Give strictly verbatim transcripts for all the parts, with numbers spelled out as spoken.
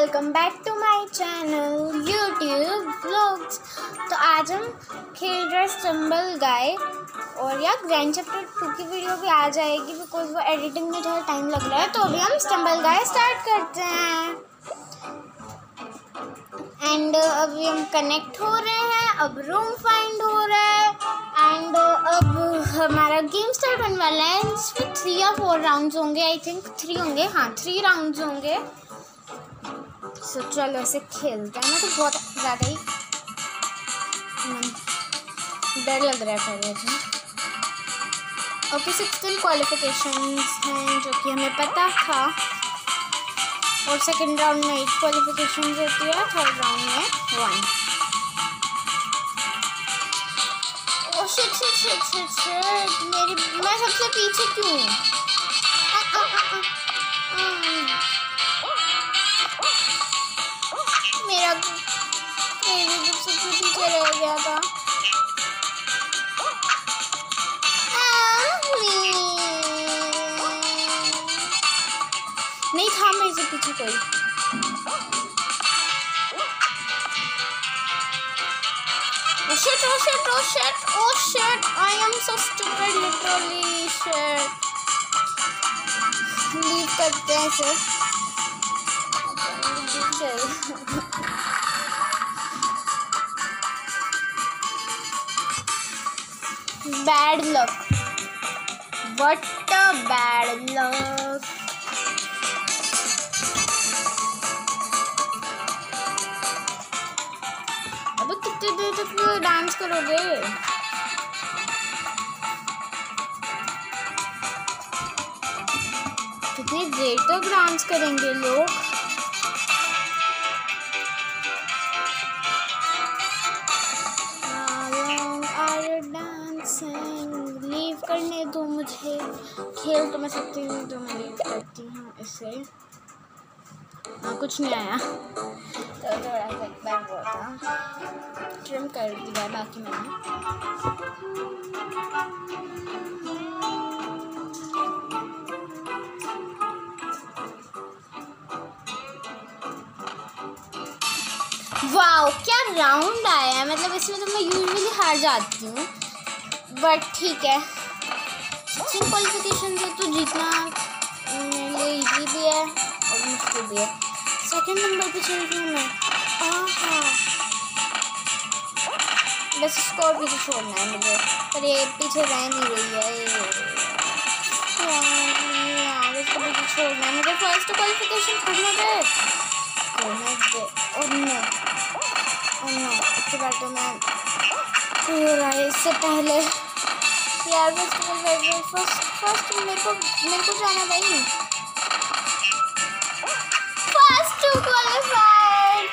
Welcome back to my channel YouTube vlogs. तो आज हम खेल रहे स्टम्बल गाय और यार ग्रैंड चैप्टर टू की वीडियो भी आ जाएगी बिकॉज वो एडिटिंग में थोड़ा टाइम लग रहा है। तो अभी हम स्टम्बल गाय स्टार्ट करते हैं एंड अभी हम कनेक्ट हो रहे हैं। अब रूम फाइंड हो रहा है एंड अब हमारा गेम स्टार्ट होने वाला है। इसमें थ्री या फोर राउंड्स होंगे, आई थिंक थ्री होंगे, हाँ थ्री राउंड्स होंगे। सो so, चलो ऐसे खेलते हैं ना। तो बहुत ज़्यादा ही डर लग रहा है पहले तो। ओके, सिक्सटीन क्वालिफिकेशंस हैं जो कि हमें पता था और सेकंड राउंड में एट क्वालिफिकेशंस होती है, थर्ड राउंड में one. Oh shit shit shit shit shit मेरी मैं सबसे पीछे क्यों? आ, आ, आ, आ, मेरा क्रेजी सबसे पीछे रह गया था। नहीं था मेरे से पीछे कोई। Oh shit, oh shit, oh shit, oh shit, I am so stupid, literally shit. Leave करते हैं इसे। Bad luck. What a bad luck. अबे कितने देर तक डांस करोगे? कितनी देर तक डांस करेंगे लोग? लीव करने दो मुझे। खेल तो मैं सकती हूँ तो मैं लीव करती हूँ इसे। हाँ कुछ नहीं आया तो थोड़ा सा एक बार वो था, ट्रिम कर दिया बाकी मैंने। वाओ क्या राउंड आया है। मतलब इसमें तो मैं यूजुअली हार जाती हूँ बट ठीक है। सिक्सटीन क्वालिफिकेशन से तो जीतना मेरे लिए इजी भी है और मुश्किल भी है। सेकंड नंबर पे चल रही हूँ मैं। हाँ बस स्कोर पीछे छोड़ना है मुझे, पर ये पीछे रह नहीं रही है यार। इसको पीछे छोड़ना है मुझे। फर्स्ट क्वालिफिकेशन करना दे करना दे। और नो और नो इसके बाद तो मैं पूरा इससे पहले यार फर्स्ट फर्स्ट फर्स्ट मेरे को मेरे को जाना भाई। First two qualified.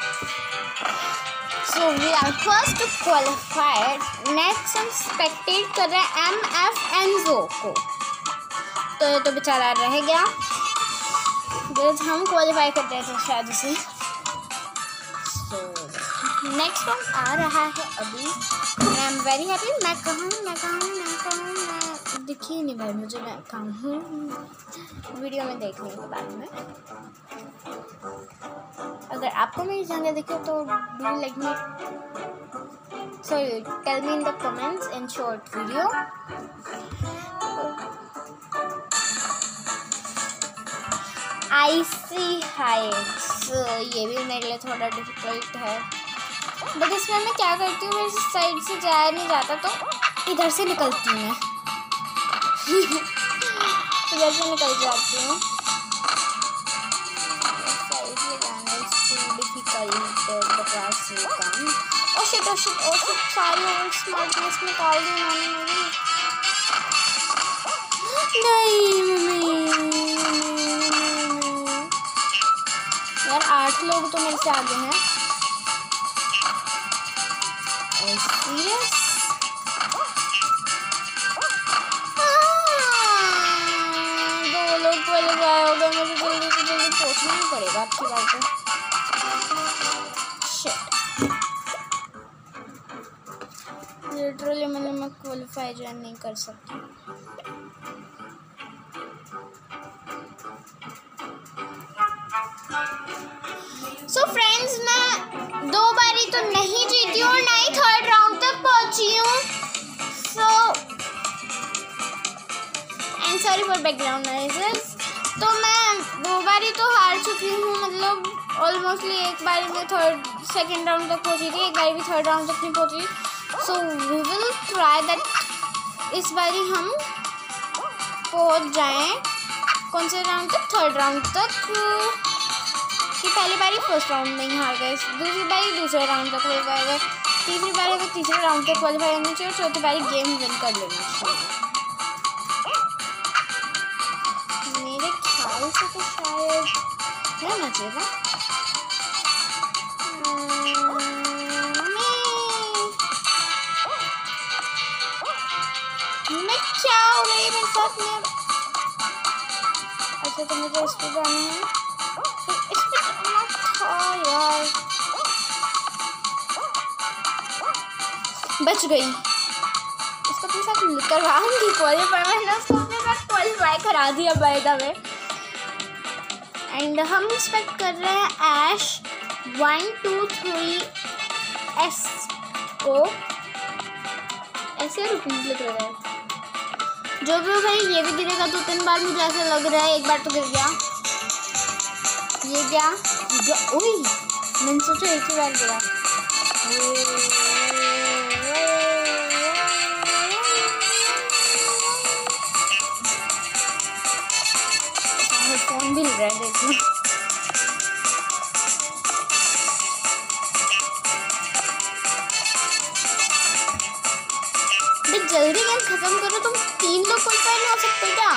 So we are first two qualified. Next हम स्पेक्टेट कर रहे हैं एम एफ एनजो को। तो ये तो बेचारा रह गया जब हम क्वालिफाई कर रहे थे शायद उसे। नेक्स्ट राउंड आ रहा है अभी। I am very happy. मैं कहूँ मैं कहूँ मैं कहूँ मैं दिखी नहीं भाई मुझे। मैं कहूँ वीडियो में देखने के बाद में अगर आपको मेरी जगह दिखे तो do like me, sorry tell me in the comments in short video. Icy heights ये भी मेरे लिए थोड़ा डिफिकल्ट है बट इसमें मैं क्या करती हूँ, मेरे साइड से जाया नहीं जाता तो इधर से निकलती हूँ मैं इधर से निकल जाती हूँ। साइड में जाना इसको डिफिकल्ट बता से काम। Oh shit oh shit oh shit सारी और स्मार्टनेस निकाल दी उन्होंने मेरी। नहीं मम्मी यार आठ लोग तो मेरे से आगे हैं। सीरियस दो लोग क्वालिफाई हो गए। मुझे जल्दी से जल्दी पहुंचना ही पड़ेगा आपकी बात है। शिट लिटरली मैंने मैं क्वालिफाई ज्वाइन नहीं कर सकती। सो फ्रेंड्स, मैं दो बारी तो नहीं जीती हूँ, ना ही थर्ड राउंड तक पहुँची हूँ। So and sorry for background noises. तो मैं दो बारी तो हार चुकी हूँ, मतलब ऑलमोस्टली एक बारी में थर्ड सेकेंड राउंड तक पहुँची थी, एक बारी भी थर्ड राउंड तक नहीं पहुँची। So we will try that इस बारी हम पहुँच जाएं कौन से राउंड तक, थर्ड राउंड तक। कि पहली बारी फर्स्ट राउंड में ही हार गए, दूसरी बारी दूसरे राउंड तक क्वालिफाई गए, तीसरी बारी अगर तीसरे राउंड तक क्वालिफाई होनी चाहिए, चौथी बारी गेम विन कर लेनी चाहिए। मेरे ख्याल से तो शायद रहना चाहिए। मैं क्या हो रही है मेरे साथ में? अच्छा, तो मुझे इस पे जाना है, इस पे जाना था यार। बच गई। इसको अपने साथ करवाऊंगी क्वालिफाई, मैंने उसको अपने साथ क्वालिफाई करा दिया बाय द वे। एंड हम एक्सपेक्ट कर रहे हैं ash one two three s को ऐसे रुकने लग रहा है। जो भी भाई ये भी गिरेगा दो तीन बार, मुझे ऐसा लग रहा है। एक बार तो गिर गया, ये गया, ये गया। ओए, मैंने सोचा एक ही बार गिरा। फोन भी हिल रहा है, देखो। जल्दी गेम खत्म करो, तुम तीन लोग क्वालिफाई नहीं हो सकते क्या?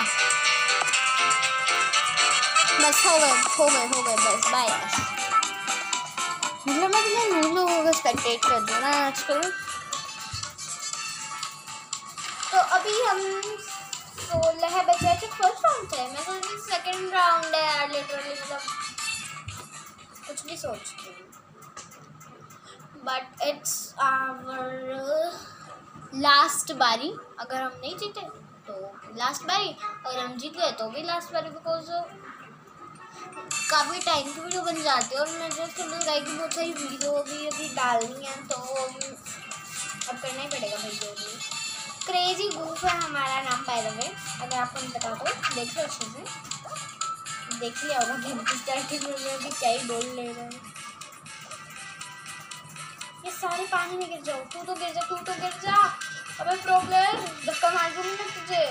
बस हो गए हो गए हो गए बस बाय। मतलब मैं तुम्हें नौ लोगों को स्पेक्टेट कर दूँ ना आजकल। तो अभी हम सोलह बचे थे, फर्स्ट राउंड है, मैं सोच रही सेकेंड राउंड है यार, लिटरली मतलब कुछ भी सोचती हूँ। बट इट्स आवर लास्ट बारी। अगर हम नहीं जीते तो लास्ट बारी, अगर हम जीत गए तो भी लास्ट बारी, बिकॉज काफ़ी टाइम की वीडियो बन जाती है और मुझे थोड़ा गाय की बहुत सारी वीडियो भी अभी डालनी है, तो अब करना ही पड़ेगा भाई। जो भी क्रेजी ग्रुप है हमारा नाम, बाय द वे, अगर आपको नहीं पता तो देख लो, अच्छे से देख लिया होगा गेम की स्टार्टिंग में अभी क्या ही बोल ले रहे हैं। ये सारे पानी में गिर जाओ, तू तो गिर जा, तू तो गिर जा। अबे प्रो प्लेयर, धक्का मार दूंगी मैं तुझे।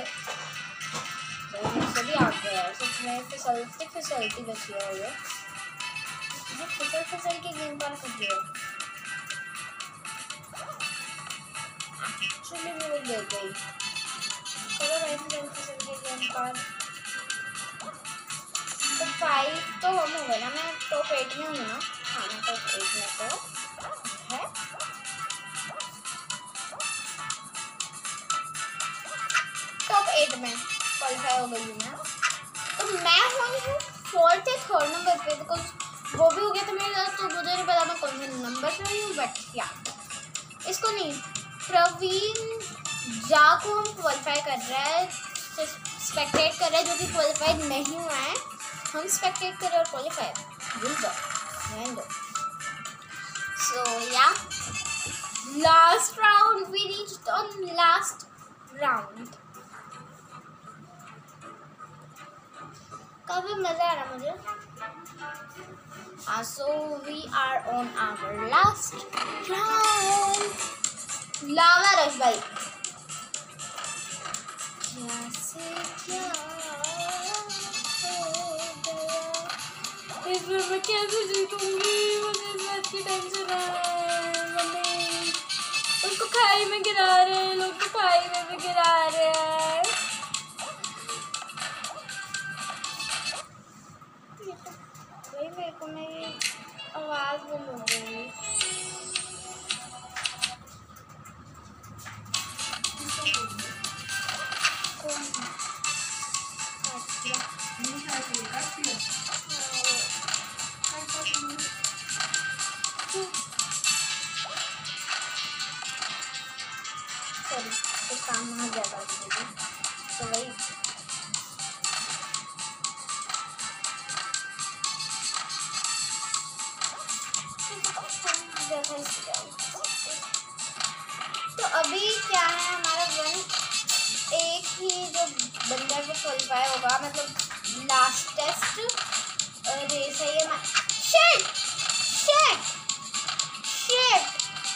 सभी आ गए यार, सच में फिसलती फिसलती बची है ये, फिसल फिसल के गेम पार कर दिया। एक्चुअली वो गिर गई। चलो भाई, फिसल फिसल के गेम पार। तो फाइव तो हम हो गए ना, मैं टॉप एट में हूँ ना। हाँ, मैं टॉप एट में तो है। टॉप एट में क्वालिफाई हो गई हूँ मैं। तो मैं हुई हूँ फोर्थ या थर्ड नंबर पे, बिकॉज वो भी हो गया था मेरे साथ, तो मुझे नहीं पता मैं कौन से नंबर पे हुई हूँ। बट या इसको नहीं, प्रवीण जा को हम क्वालिफाई कर रहे हैं, स्पेक्टेट कर रहे हैं, जो कि क्वालिफाइड नहीं हुआ है। हम स्पेक्टेट कर रहे हैं और क्वालिफाई भूल जाओ। सो या last round, we reached on last round. काफी मजा आ रहा मुझे। हाँ, so we are on our last round. Lava rush भाई, कैसे क्या इसमें मैं कैसे जीतूंगी? मुझे इस बात की टेंशन है। मम्मी, उसको खाई में गिरा रहे हैं लोग, तो खाई में भी गिरा रहे हैं। भाई मेरे को मेरी आवाज़ बंद हो गई। सॉरी, तो काम आ गया था तो वही। क्वालिफाई होगा, मतलब लास्ट टेस्ट रेस है ये। मैं शिट शिट शिट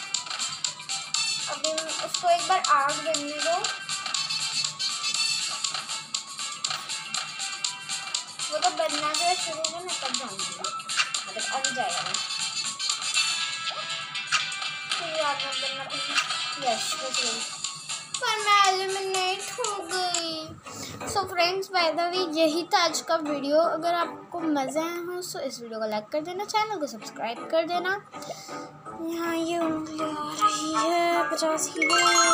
अभी उसको एक बार आग बनने दो, वो तो बनना जो है शुरू में मैं तब जाऊँगी, मतलब अभी जाएगा मैं फिर आग में बनना प्लीज। यस पर मैं एलिमिनेट हो गई। So friends by the way यही था आज का वीडियो। अगर आपको मज़ा आया हो तो इस वीडियो को लाइक कर देना, चैनल को सब्सक्राइब कर देना। यहाँ ये उंगली आ रही है पचास की।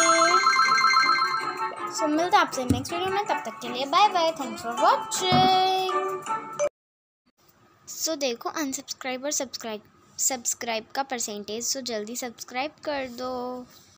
सो मिलते हैं आपसे नेक्स्ट वीडियो में, तब तक के लिए bye bye, thanks for watching. So देखो अनसब्सक्राइब और सब्सक्राइब सब्सक्राइब का परसेंटेज, सो जल्दी सब्सक्राइब कर दो।